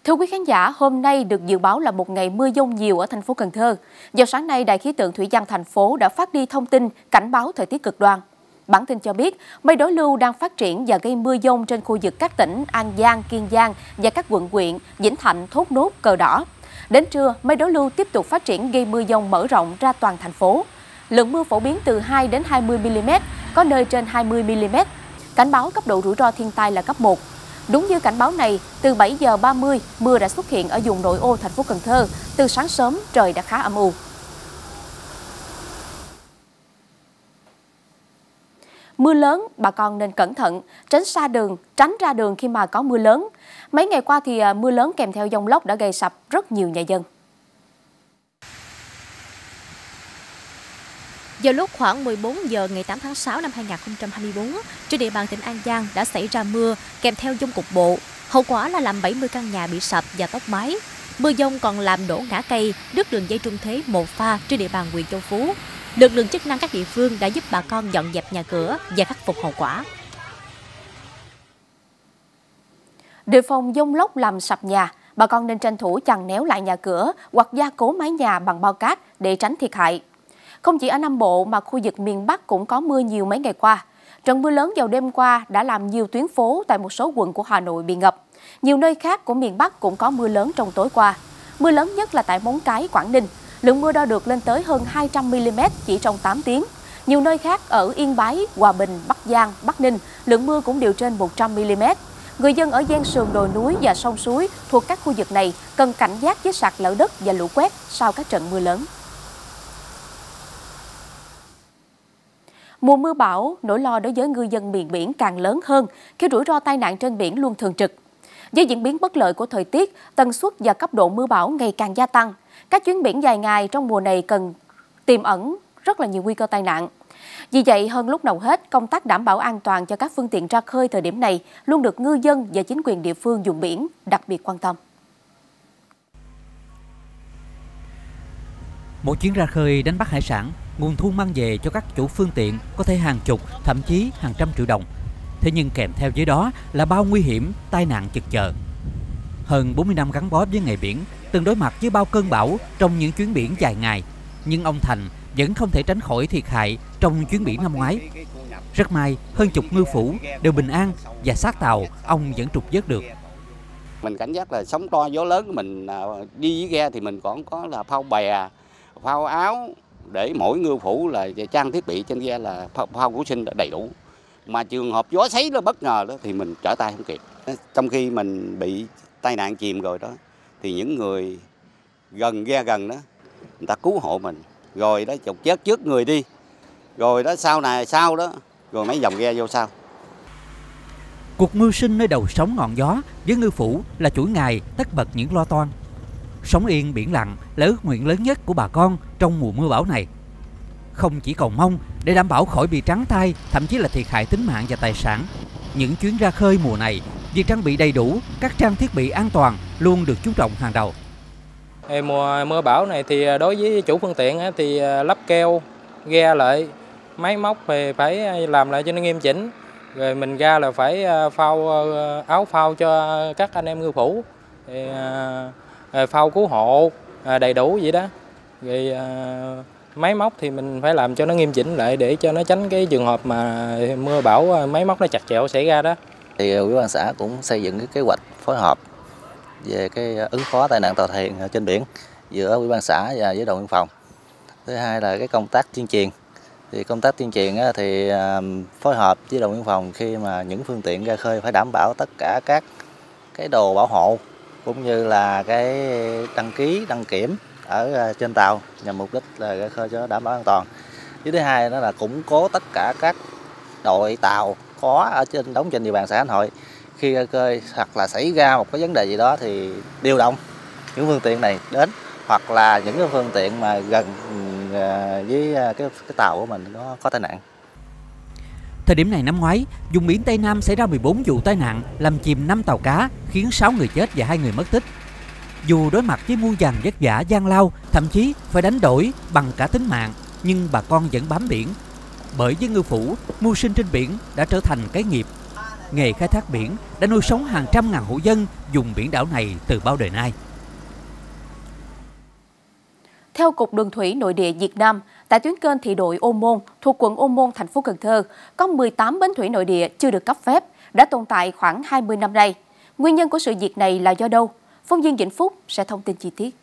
Thưa quý khán giả, hôm nay được dự báo là một ngày mưa dông nhiều ở thành phố Cần Thơ. Vào sáng nay, Đài khí tượng thủy văn thành phố đã phát đi thông tin cảnh báo thời tiết cực đoan. Bản tin cho biết, mây đối lưu đang phát triển và gây mưa dông trên khu vực các tỉnh An Giang, Kiên Giang và các quận huyện Vĩnh Thạnh, Thốt Nốt, Cờ Đỏ. Đến trưa, mây đối lưu tiếp tục phát triển gây mưa dông mở rộng ra toàn thành phố. Lượng mưa phổ biến từ 2 đến 20 mm, có nơi trên 20 mm. Cảnh báo cấp độ rủi ro thiên tai là cấp 1. Đúng như cảnh báo này, từ 7 giờ 30, mưa đã xuất hiện ở vùng nội ô thành phố Cần Thơ. Từ sáng sớm, trời đã khá âm u. Mưa lớn, bà con nên cẩn thận, tránh ra đường khi mà có mưa lớn. Mấy ngày qua thì mưa lớn kèm theo dông lốc đã gây sập rất nhiều nhà dân. Vào lúc khoảng 14 giờ ngày 8 tháng 6 năm 2024, trên địa bàn tỉnh An Giang đã xảy ra mưa kèm theo dông cục bộ. Hậu quả là làm 70 căn nhà bị sập và tốc mái. Mưa dông còn làm đổ ngã cây, đứt đường dây trung thế 1 pha trên địa bàn huyện Châu Phú. Lực lượng chức năng các địa phương đã giúp bà con dọn dẹp nhà cửa và khắc phục hậu quả. Đề phòng dông lốc làm sập nhà, bà con nên tranh thủ chằng néo lại nhà cửa hoặc gia cố mái nhà bằng bao cát để tránh thiệt hại. Không chỉ ở Nam Bộ mà khu vực miền Bắc cũng có mưa nhiều mấy ngày qua. Trận mưa lớn vào đêm qua đã làm nhiều tuyến phố tại một số quận của Hà Nội bị ngập. Nhiều nơi khác của miền Bắc cũng có mưa lớn trong tối qua. Mưa lớn nhất là tại Móng Cái, Quảng Ninh. Lượng mưa đo được lên tới hơn 200 mm chỉ trong 8 tiếng. Nhiều nơi khác ở Yên Bái, Hòa Bình, Bắc Giang, Bắc Ninh, lượng mưa cũng đều trên 100 mm. Người dân ở gian sườn đồi núi và sông suối thuộc các khu vực này cần cảnh giác với sạt lở đất và lũ quét sau các trận mưa lớn. Mùa mưa bão, nỗi lo đối với ngư dân miền biển càng lớn hơn khi rủi ro tai nạn trên biển luôn thường trực. Với diễn biến bất lợi của thời tiết, tần suất và cấp độ mưa bão ngày càng gia tăng. Các chuyến biển dài ngày trong mùa này cần tiềm ẩn rất là nhiều nguy cơ tai nạn. Vì vậy, hơn lúc nào hết, công tác đảm bảo an toàn cho các phương tiện ra khơi thời điểm này luôn được ngư dân và chính quyền địa phương vùng biển đặc biệt quan tâm. Mỗi chuyến ra khơi đánh bắt hải sản, nguồn thu mang về cho các chủ phương tiện có thể hàng chục, thậm chí hàng trăm triệu đồng. Thế nhưng kèm theo với đó là bao nguy hiểm, tai nạn chực chờ. Hơn 40 năm gắn bó với nghề biển, từng đối mặt với bao cơn bão trong những chuyến biển dài ngày, nhưng ông Thành vẫn không thể tránh khỏi thiệt hại trong chuyến biển năm ngoái. Rất may, hơn chục ngư phủ đều bình an và xác tàu ông vẫn trục vớt được. Mình cảnh giác là sóng to gió lớn, mình đi với ghe thì mình còn có là phao bè, phao áo để mỗi ngư phủ là trang thiết bị trên ghe là phao cứu sinh đầy đủ. Mà trường hợp gió xoáy nó bất ngờ đó thì mình trở tay không kịp. Trong khi mình bị tai nạn chìm rồi đó thì những người gần ghe gần đó người ta cứu hộ mình, rồi đó chụp chết trước người đi, rồi đó sau đó rồi mấy dòng ghe vô sau. Cuộc mưu sinh nơi đầu sóng ngọn gió với ngư phủ là chuỗi ngày tất bật những lo toan. Sống yên biển lặng là ước nguyện lớn nhất của bà con trong mùa mưa bão này. Không chỉ cầu mong để đảm bảo khỏi bị trắng tay, thậm chí là thiệt hại tính mạng và tài sản. Những chuyến ra khơi mùa này, việc trang bị đầy đủ các trang thiết bị an toàn luôn được chú trọng hàng đầu. Mùa mưa bão này thì đối với chủ phương tiện thì lắp keo, ghe lại, máy móc thì phải làm lại cho nó nghiêm chỉnh. Rồi mình ra là phải áo phao cho các anh em ngư phủ, phao cứu hộ đầy đủ vậy đó. Rồi máy móc thì mình phải làm cho nó nghiêm chỉnh lại để cho nó tránh cái trường hợp mà mưa bão máy móc nó chặt chẽo xảy ra đó. Thì Ủy ban xã cũng xây dựng cái kế hoạch phối hợp về cái ứng phó tai nạn tàu thuyền trên biển giữa Ủy ban xã và với đồn biên phòng. Thứ hai là cái công tác tuyên truyền. Thì công tác tuyên truyền thì phối hợp với đồn biên phòng khi mà những phương tiện ra khơi phải đảm bảo tất cả các cái đồ bảo hộ cũng như là cái đăng ký đăng kiểm ở trên tàu nhằm mục đích là ra khơi cho đảm bảo an toàn. Thứ hai đó là củng cố tất cả các đội tàu có ở đóng trên địa bàn xã Khánh Hội, khi ra khơi hoặc là xảy ra một cái vấn đề gì đó thì điều động những phương tiện này đến, hoặc là những cái phương tiện mà gần với cái tàu của mình có tai nạn. Thời điểm này năm ngoái, vùng biển Tây Nam xảy ra 14 vụ tai nạn làm chìm 5 tàu cá, khiến 6 người chết và 2 người mất tích. Dù đối mặt với muôn vàn vất vả gian lao, thậm chí phải đánh đổi bằng cả tính mạng, nhưng bà con vẫn bám biển. Bởi với ngư phủ, mưu sinh trên biển đã trở thành cái nghiệp. nghề khai thác biển đã nuôi sống hàng trăm ngàn hộ dân vùng biển đảo này từ bao đời nay. Theo Cục Đường thủy Nội địa Việt Nam, tại tuyến kênh Thị Đội Ô Môn thuộc quận Ô Môn, thành phố Cần Thơ, có 18 bến thủy nội địa chưa được cấp phép, đã tồn tại khoảng 20 năm nay. Nguyên nhân của sự việc này là do đâu? Phóng viên Vĩnh Phúc sẽ thông tin chi tiết.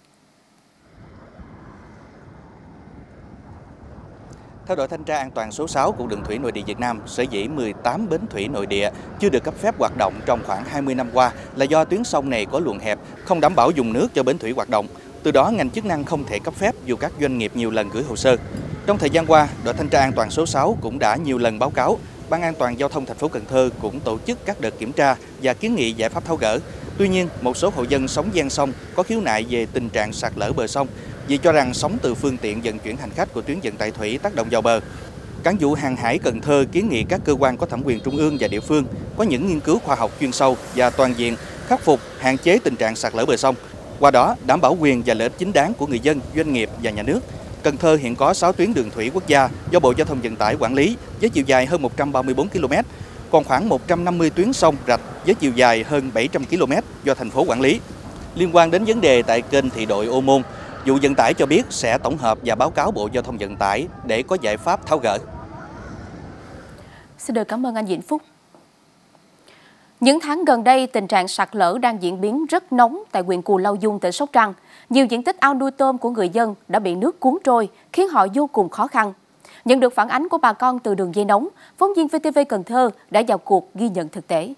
Theo đội thanh tra an toàn số 6 của Đường thủy Nội địa Việt Nam, sở dĩ 18 bến thủy nội địa chưa được cấp phép hoạt động trong khoảng 20 năm qua là do tuyến sông này có luồng hẹp, không đảm bảo dùng nước cho bến thủy hoạt động. Từ đó, ngành chức năng không thể cấp phép dù các doanh nghiệp nhiều lần gửi hồ sơ. Trong thời gian qua, đội thanh tra an toàn số 6 cũng đã nhiều lần báo cáo. Ban An toàn giao thông thành phố Cần Thơ cũng tổ chức các đợt kiểm tra và kiến nghị giải pháp tháo gỡ. Tuy nhiên, một số hộ dân sống ven sông có khiếu nại về tình trạng sạt lở bờ sông vì cho rằng sóng từ phương tiện vận chuyển hành khách của tuyến vận tải thủy tác động vào bờ. Cảng vụ Hàng hải Cần Thơ kiến nghị các cơ quan có thẩm quyền trung ương và địa phương có những nghiên cứu khoa học chuyên sâu và toàn diện, khắc phục, hạn chế tình trạng sạt lở bờ sông. Qua đó, đảm bảo quyền và lợi ích chính đáng của người dân, doanh nghiệp và nhà nước. Cần Thơ hiện có 6 tuyến đường thủy quốc gia do Bộ Giao thông Vận tải quản lý với chiều dài hơn 134 km, còn khoảng 150 tuyến sông rạch với chiều dài hơn 700 km do thành phố quản lý. Liên quan đến vấn đề tại kênh Thị Đội Ô Môn, vụ vận tải cho biết sẽ tổng hợp và báo cáo Bộ Giao thông Vận tải để có giải pháp tháo gỡ. Xin được cảm ơn anh Vĩnh Phúc. Những tháng gần đây, tình trạng sạt lở đang diễn biến rất nóng tại huyện Cù Lao Dung, tỉnh Sóc Trăng. Nhiều diện tích ao nuôi tôm của người dân đã bị nước cuốn trôi, khiến họ vô cùng khó khăn. Nhận được phản ánh của bà con từ đường dây nóng, phóng viên VTV Cần Thơ đã vào cuộc ghi nhận thực tế.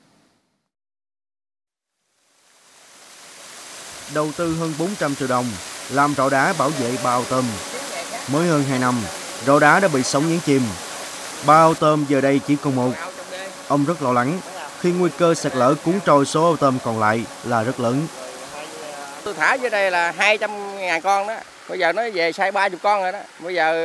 Đầu tư hơn 400 triệu đồng, làm rọ đá bảo vệ ba ao tôm. Mới hơn 2 năm, rọ đá đã bị sóng nhấn chìm. Ba ao tôm giờ đây chỉ còn một. Ông rất lo lắng khi nguy cơ sạt lở cuốn trôi số ao tôm còn lại là rất lớn. Tôi thả dưới đây là 200.000 con đó, bây giờ nó về sai 30 con rồi đó. Bây giờ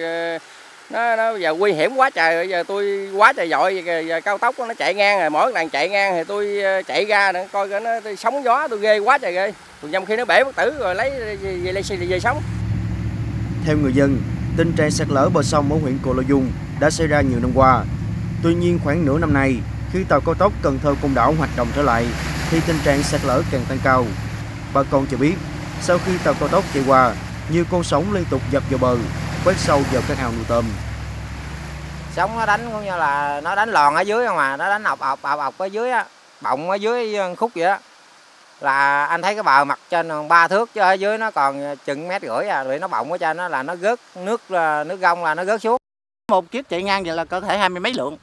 nó bây giờ nguy hiểm quá trời, bây giờ tôi quá trời dội, giờ cao tốc nó chạy ngang rồi, mỗi lần chạy ngang thì tôi chạy ra nữa, coi nó sóng gió tôi ghê quá trời ghê. Còn trong khi nó bể bất tử rồi lấy về sống. Theo người dân, tình trạng sạt lở bờ sông ở huyện Cù Lao Dung đã xảy ra nhiều năm qua. Tuy nhiên khoảng nửa năm nay, khi tàu cao tốc Cần Thơ - Côn Đảo hoạt động trở lại, thì tình trạng sạt lở càng tăng cao. Bà con cho biết, sau khi tàu cao tốc chạy qua, nhiều con sóng liên tục dập vào bờ, quét sâu vào các ao nuôi tôm. Sóng nó đánh cũng như là nó đánh lòn ở dưới không à, nó đánh ọc ở dưới á, bọng ở dưới khúc vậy đó. Là anh thấy cái bờ mặt trên 3 thước chứ ở dưới nó còn chừng 1,5 m à, rồi nó bọng ở trên nó là nó rớt nước gông là nó rớt xuống. Một chiếc chạy ngang vậy là có thể 20 mấy lượng.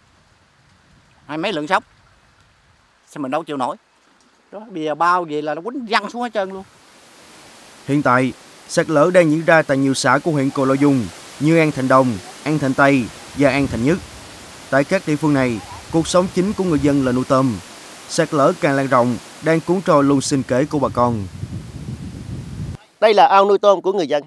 20 mấy lượng sóc. Sao mình đâu chịu nổi. Đó, bây giờ bao gì là nó quýnh văng xuống hết trơn luôn. Hiện tại, sạt lở đang diễn ra tại nhiều xã của huyện Cù Lao Dung như An Thạnh Đông, An Thạnh Tây và An Thạnh Nhất. Tại các địa phương này, cuộc sống chính của người dân là nuôi tôm. Sạt lở càng lan rộng, đang cuốn trôi luôn sinh kế của bà con. Đây là ao nuôi tôm của người dân.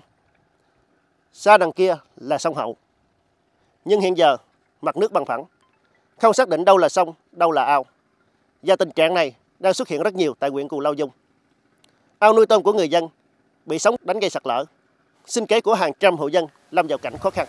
Xa đằng kia là sông Hậu. Nhưng hiện giờ, mặt nước bằng phẳng, không xác định đâu là sông, đâu là ao. Và tình trạng này đang xuất hiện rất nhiều tại huyện Cù Lao Dung. Ao nuôi tôm của người dân bị sóng đánh gây sạt lở, sinh kế của hàng trăm hộ dân lâm vào cảnh khó khăn.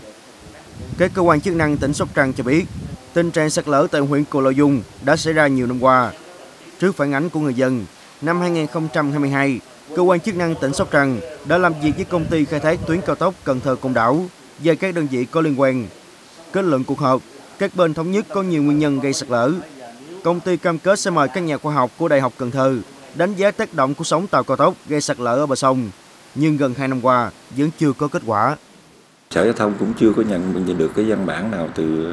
Các cơ quan chức năng tỉnh Sóc Trăng cho biết, tình trạng sạt lở tại huyện Cù Lao Dung đã xảy ra nhiều năm qua. Trước phản ánh của người dân, năm 2022, cơ quan chức năng tỉnh Sóc Trăng đã làm việc với công ty khai thác tuyến cao tốc Cần Thơ - Côn Đảo và các đơn vị có liên quan. Kết luận cuộc họp, các bên thống nhất có nhiều nguyên nhân gây sạt lở. Công ty cam kết sẽ mời các nhà khoa học của Đại học Cần Thơ đánh giá tác động của sóng tàu cao tốc gây sạt lở ở bờ sông, nhưng gần 2 năm qua vẫn chưa có kết quả. Sở Giao thông cũng chưa có nhận được cái văn bản nào từ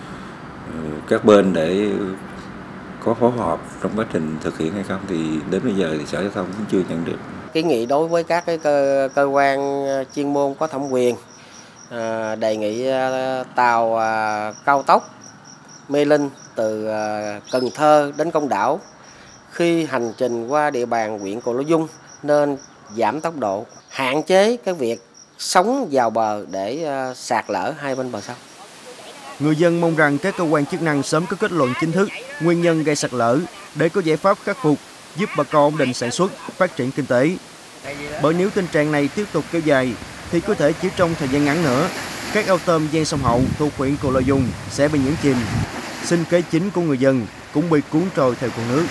các bên để có phối hợp trong quá trình thực hiện hay không, thì đến bây giờ thì Sở Giao thông cũng chưa nhận được. Kiến nghị đối với các cái cơ quan chuyên môn có thẩm quyền đề nghị tàu cao tốc Mê Linh từ Cần Thơ đến Côn Đảo khi hành trình qua địa bàn huyện Cù Lao Dung nên giảm tốc độ, hạn chế cái việc sóng vào bờ để sạt lở hai bên bờ sông. Người dân mong rằng các cơ quan chức năng sớm có kết luận chính thức nguyên nhân gây sạt lở để có giải pháp khắc phục, giúp bà con ổn định sản xuất, phát triển kinh tế. Bởi nếu tình trạng này tiếp tục kéo dài thì có thể chỉ trong thời gian ngắn nữa, các ao tôm ven sông Hậu thuộc huyện Cù Lao Dung sẽ bị nhấn chìm. sinh kế chính của người dân cũng bị cuốn trôi theo con nước.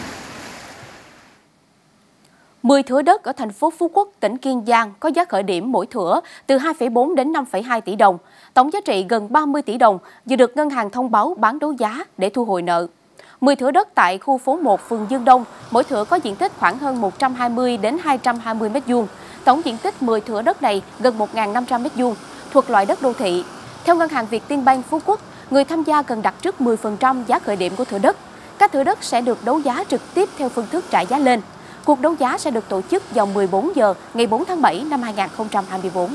10 thửa đất ở thành phố Phú Quốc, tỉnh Kiên Giang có giá khởi điểm mỗi thửa từ 2,4 đến 5,2 tỷ đồng. Tổng giá trị gần 30 tỷ đồng vừa được ngân hàng thông báo bán đấu giá để thu hồi nợ. 10 thửa đất tại khu phố 1 phường Dương Đông, mỗi thửa có diện tích khoảng hơn 120 đến 220 m². Tổng diện tích 10 thửa đất này gần 1.500 m², thuộc loại đất đô thị. Theo Ngân hàng Vietinbank Phú Quốc, người tham gia cần đặt trước 10% giá khởi điểm của thửa đất. Các thửa đất sẽ được đấu giá trực tiếp theo phương thức trả giá lên. Cuộc đấu giá sẽ được tổ chức vào 14 giờ ngày 4 tháng 7 năm 2024.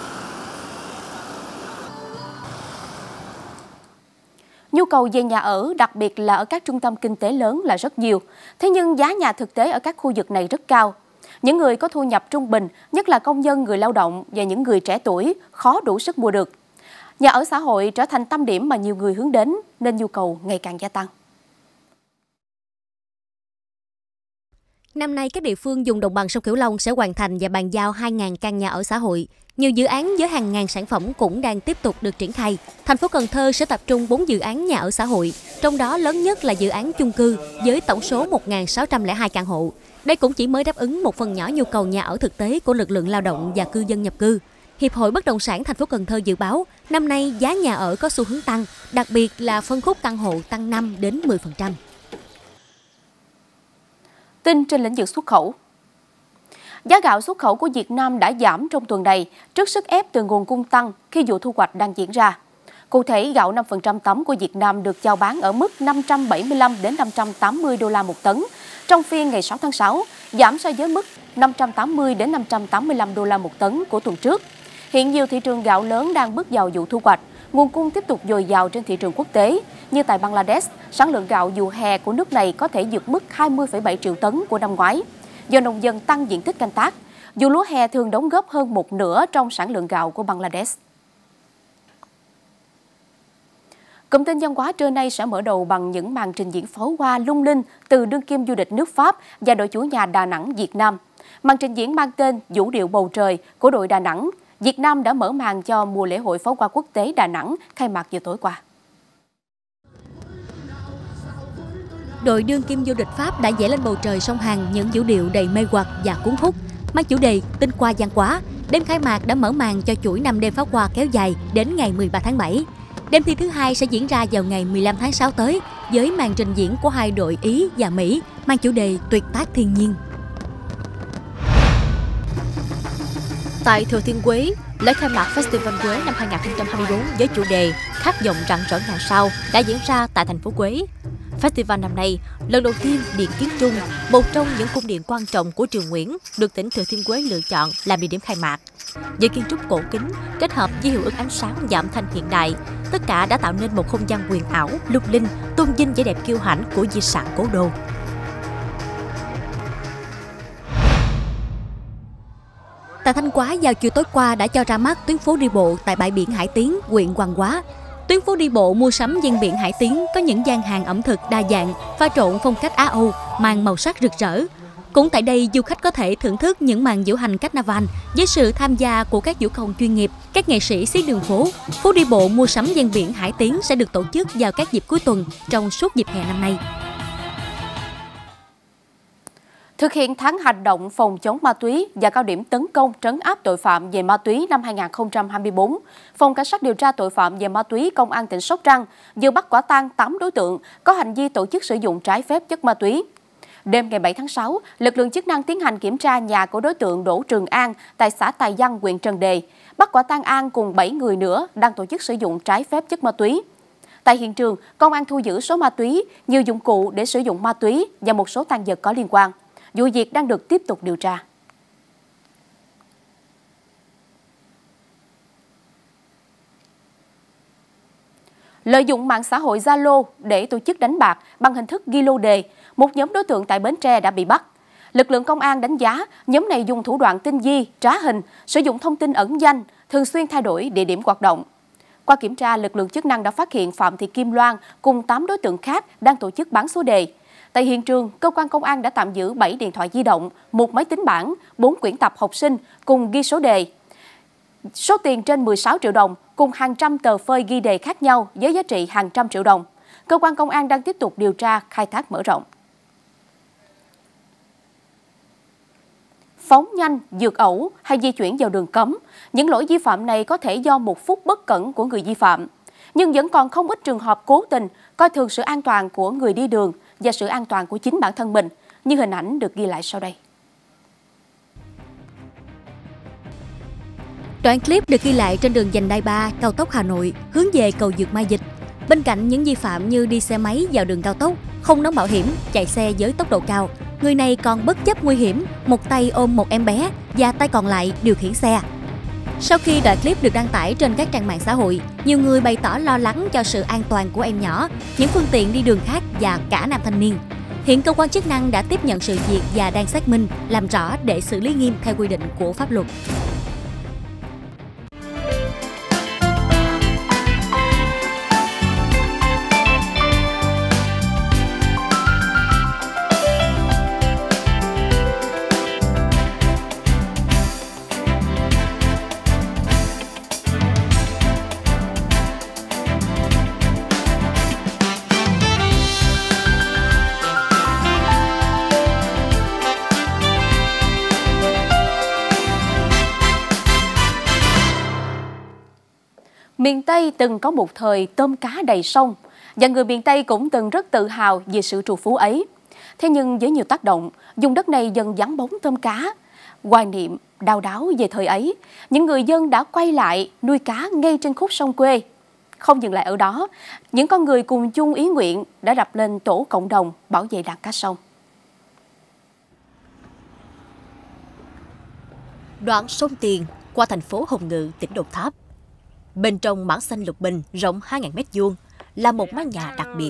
Nhu cầu về nhà ở, đặc biệt là ở các trung tâm kinh tế lớn là rất nhiều. Thế nhưng giá nhà thực tế ở các khu vực này rất cao. Những người có thu nhập trung bình, nhất là công nhân, người lao động và những người trẻ tuổi, khó đủ sức mua được. Nhà ở xã hội trở thành tâm điểm mà nhiều người hướng đến, nên nhu cầu ngày càng gia tăng. Năm nay, các địa phương vùng đồng bằng sông Cửu Long sẽ hoàn thành và bàn giao 2.000 căn nhà ở xã hội. Nhiều dự án với hàng ngàn sản phẩm cũng đang tiếp tục được triển khai. Thành phố Cần Thơ sẽ tập trung 4 dự án nhà ở xã hội, trong đó lớn nhất là dự án chung cư với tổng số 1.602 căn hộ. Đây cũng chỉ mới đáp ứng một phần nhỏ nhu cầu nhà ở thực tế của lực lượng lao động và cư dân nhập cư. Hiệp hội Bất động sản thành phố Cần Thơ dự báo năm nay giá nhà ở có xu hướng tăng, đặc biệt là phân khúc căn hộ tăng 5 đến 10%. Tin trên lĩnh vực xuất khẩu. Giá gạo xuất khẩu của Việt Nam đã giảm trong tuần này trước sức ép từ nguồn cung tăng khi vụ thu hoạch đang diễn ra. Cụ thể, gạo 5% tấm của Việt Nam được chào bán ở mức 575 đến 580 đô la một tấn, trong phiên ngày 6 tháng 6, giảm so với mức 580 đến 585 đô la một tấn của tuần trước. Hiện nhiều thị trường gạo lớn đang bước vào vụ thu hoạch, nguồn cung tiếp tục dồi dào trên thị trường quốc tế. Như tại Bangladesh, sản lượng gạo vụ hè của nước này có thể vượt mức 20,7 triệu tấn của năm ngoái, do nông dân tăng diện tích canh tác. Vụ lúa hè thường đóng góp hơn một nửa trong sản lượng gạo của Bangladesh. Cụm tin văn hóa trưa nay sẽ mở đầu bằng những màn trình diễn pháo hoa lung linh từ đương kim vô địch nước Pháp và đội chủ nhà Đà Nẵng Việt Nam. Màn trình diễn mang tên Vũ điệu bầu trời của đội Đà Nẵng Việt Nam đã mở màn cho mùa lễ hội pháo hoa quốc tế Đà Nẵng khai mạc vào tối qua. Đội đương kim vô địch Pháp đã vẽ lên bầu trời sông Hàn những vũ điệu đầy mê hoặc và cuốn hút. Mang chủ đề Tinh Hoa Văn Hóa, đêm khai mạc đã mở màn cho chuỗi 5 đêm pháo hoa kéo dài đến ngày 13 tháng 7. Đêm thi thứ hai sẽ diễn ra vào ngày 15 tháng 6 tới với màn trình diễn của hai đội Ý và Mỹ mang chủ đề Tuyệt tác thiên nhiên. Tại Thừa Thiên Huế, lễ khai mạc Festival Huế năm 2024 với chủ đề Khát vọng rạng rỡ ngàn sao đã diễn ra tại thành phố Huế. Festival năm nay, lần đầu tiên Điện Kiến Trung, một trong những cung điện quan trọng của Triều Nguyễn, được tỉnh Thừa Thiên Huế lựa chọn làm địa điểm khai mạc. Với kiến trúc cổ kính, kết hợp với hiệu ứng ánh sáng giảm thanh hiện đại, tất cả đã tạo nên một không gian huyền ảo, lung linh, tôn vinh vẻ đẹp kiêu hãnh của di sản cố đô. Tại Thanh Hóa vào chiều tối qua đã cho ra mắt tuyến phố đi bộ tại bãi biển Hải Tiến, huyện Hoàng Hóa. Tuyến phố đi bộ mua sắm ven biển Hải Tiến có những gian hàng ẩm thực đa dạng, pha trộn phong cách Á Âu, mang màu sắc rực rỡ. Cũng tại đây, du khách có thể thưởng thức những màn diễu hành Carnival với sự tham gia của các vũ công chuyên nghiệp, các nghệ sĩ xiếc đường phố. Phố đi bộ mua sắm ven biển Hải Tiến sẽ được tổ chức vào các dịp cuối tuần trong suốt dịp hè năm nay. Thực hiện tháng hành động phòng chống ma túy và cao điểm tấn công trấn áp tội phạm về ma túy năm 2024, Phòng Cảnh sát điều tra tội phạm về ma túy Công an tỉnh Sóc Trăng vừa bắt quả tang 8 đối tượng có hành vi tổ chức sử dụng trái phép chất ma túy. Đêm ngày 7 tháng 6, lực lượng chức năng tiến hành kiểm tra nhà của đối tượng Đỗ Trường An tại xã Tài Văn, huyện Trần Đề, bắt quả tang An cùng 7 người nữa đang tổ chức sử dụng trái phép chất ma túy. Tại hiện trường, công an thu giữ số ma túy, nhiều dụng cụ để sử dụng ma túy và một số tang vật có liên quan. Vụ việc đang được tiếp tục điều tra. Lợi dụng mạng xã hội Zalo để tổ chức đánh bạc bằng hình thức ghi lô đề, một nhóm đối tượng tại Bến Tre đã bị bắt. Lực lượng công an đánh giá nhóm này dùng thủ đoạn tinh vi, trá hình, sử dụng thông tin ẩn danh, thường xuyên thay đổi địa điểm hoạt động. Qua kiểm tra, lực lượng chức năng đã phát hiện Phạm Thị Kim Loan cùng 8 đối tượng khác đang tổ chức bán số đề. Tại hiện trường, cơ quan công an đã tạm giữ 7 điện thoại di động, 1 máy tính bảng, 4 quyển tập học sinh cùng ghi số đề. Số tiền trên 16 triệu đồng cùng hàng trăm tờ phơi ghi đề khác nhau với giá trị hàng trăm triệu đồng. Cơ quan công an đang tiếp tục điều tra, khai thác mở rộng. Phóng nhanh, vượt ẩu hay di chuyển vào đường cấm, những lỗi vi phạm này có thể do một phút bất cẩn của người vi phạm. Nhưng vẫn còn không ít trường hợp cố tình, coi thường sự an toàn của người đi đường và sự an toàn của chính bản thân mình, như hình ảnh được ghi lại sau đây. Đoạn clip được ghi lại trên đường vành đai 3 cao tốc Hà Nội hướng về cầu Vượt Mai Dịch. Bên cạnh những vi phạm như đi xe máy vào đường cao tốc, không đóng bảo hiểm, chạy xe với tốc độ cao, người này còn bất chấp nguy hiểm, một tay ôm một em bé và tay còn lại điều khiển xe. Sau khi đoạn clip được đăng tải trên các trang mạng xã hội, nhiều người bày tỏ lo lắng cho sự an toàn của em nhỏ, những phương tiện đi đường khác và cả nam thanh niên. Hiện cơ quan chức năng đã tiếp nhận sự việc và đang xác minh, làm rõ để xử lý nghiêm theo quy định của pháp luật. Miền Tây từng có một thời tôm cá đầy sông, và người miền Tây cũng từng rất tự hào về sự trù phú ấy. Thế nhưng với nhiều tác động, vùng đất này dần vắng bóng tôm cá. Hoài niệm, đau đáu về thời ấy, những người dân đã quay lại nuôi cá ngay trên khúc sông quê. Không dừng lại ở đó, những con người cùng chung ý nguyện đã lập lên tổ cộng đồng bảo vệ đàn cá sông. Đoạn sông Tiền qua thành phố Hồng Ngự, tỉnh Đồng Tháp. Bên trong mảng xanh lục bình rộng 2.000 m² là một mái nhà đặc biệt.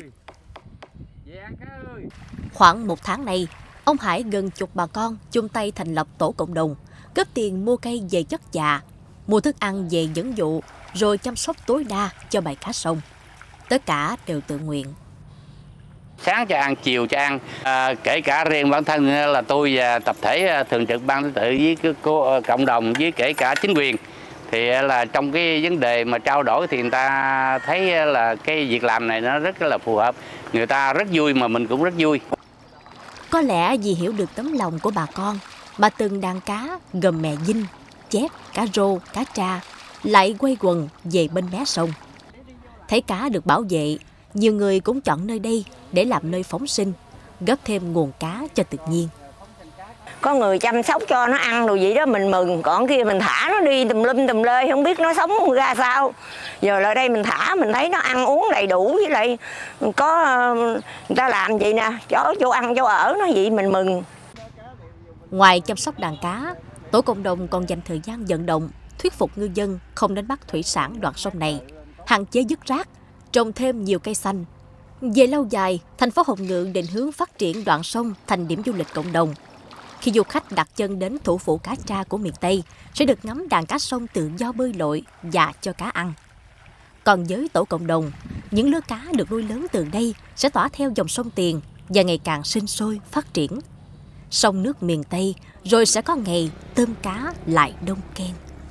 Khoảng một tháng nay, ông Hải gần chục bà con chung tay thành lập tổ cộng đồng, góp tiền mua cây về chất già, mua thức ăn về dẫn dụ, rồi chăm sóc tối đa cho bầy cá sông. Tất cả đều tự nguyện. Sáng cho ăn, chiều cho ăn, kể cả riêng bản thân là tôi và tập thể thường trực ban thứ tự với cộng đồng với kể cả chính quyền. Thì là trong cái vấn đề mà trao đổi thì người ta thấy là cái việc làm này nó rất là phù hợp. Người ta rất vui mà mình cũng rất vui. Có lẽ vì hiểu được tấm lòng của bà con mà từng đàn cá gồm mè dinh, chép, cá rô, cá tra lại quay quần về bên mé sông. Thấy cá được bảo vệ, nhiều người cũng chọn nơi đây để làm nơi phóng sinh, góp thêm nguồn cá cho tự nhiên. Có người chăm sóc cho nó ăn đồ gì đó mình mừng, còn kia mình thả nó đi tùm lum tùm lơi, không biết nó sống ra sao. Giờ lại đây mình thả, mình thấy nó ăn uống đầy đủ, với lại có người ta làm vậy nè, chỗ ăn chỗ ở nó vậy mình mừng. Ngoài chăm sóc đàn cá, tổ cộng đồng còn dành thời gian vận động, thuyết phục ngư dân không đánh bắt thủy sản đoạn sông này, hạn chế vứt rác, trồng thêm nhiều cây xanh. Về lâu dài, thành phố Hồng Ngự định hướng phát triển đoạn sông thành điểm du lịch cộng đồng. Khi du khách đặt chân đến thủ phủ cá tra của miền Tây, sẽ được ngắm đàn cá sông tự do bơi lội và cho cá ăn. Còn với tổ cộng đồng, những lứa cá được nuôi lớn từ đây sẽ tỏa theo dòng sông Tiền và ngày càng sinh sôi phát triển. Sông nước miền Tây rồi sẽ có ngày tôm cá lại đông ken.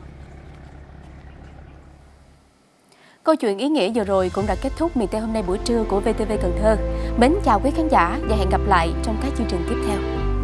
Câu chuyện ý nghĩa vừa rồi cũng đã kết thúc Miền Tây hôm nay buổi trưa của VTV Cần Thơ. Mến chào quý khán giả và hẹn gặp lại trong các chương trình tiếp theo.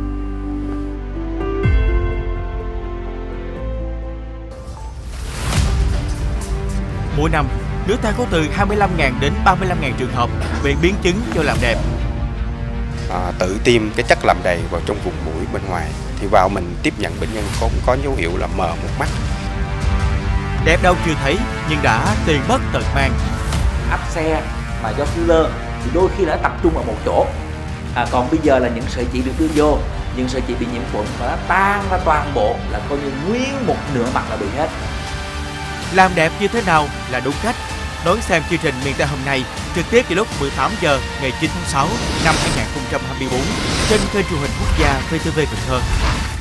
Mỗi năm, nước ta có từ 25.000 đến 35.000 trường hợp bị biến chứng do làm đẹp. Tự tiêm cái chất làm đầy vào trong vùng mũi bên ngoài thì vào mình tiếp nhận bệnh nhân có dấu hiệu là mờ một mắt. Đẹp đâu chưa thấy nhưng đã tiền mất tật mang. Áp xe mà do filler thì đôi khi đã tập trung ở một chỗ. Còn bây giờ là những sợi chỉ được đưa vô, những sợi chỉ bị nhiễm khuẩn và nó tan ra toàn bộ, là coi như nguyên một nửa mặt là bị hết. Làm đẹp như thế nào là đúng cách? Đón xem chương trình Miền Tây hôm nay trực tiếp vào lúc 18 giờ ngày 9 tháng 6 năm 2024 trên kênh truyền hình quốc gia VTV Cần Thơ.